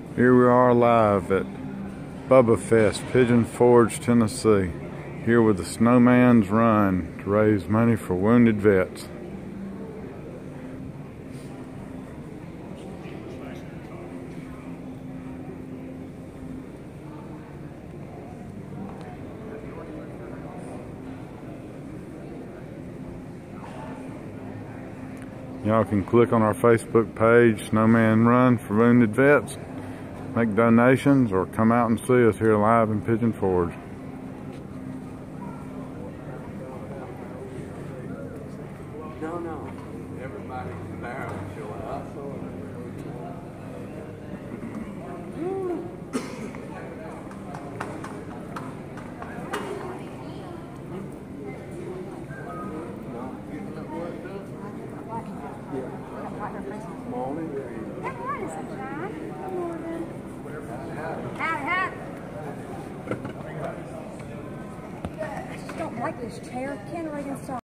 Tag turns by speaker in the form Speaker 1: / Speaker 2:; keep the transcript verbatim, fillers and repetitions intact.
Speaker 1: Here we are live at Bubba Fest, Pigeon Forge, Tennessee. Here with the Snowman's Run to raise money for wounded vets. Y'all can click on our Facebook page, Snowman Run for Wounded Vets, make donations, or come out and see us here live in Pigeon Forge.
Speaker 2: No, no. Everybody there will show up. Morning.
Speaker 3: Good morning, sunshine. Good morning. Howdy, howdy. I just don't like this chair. Can't read inside.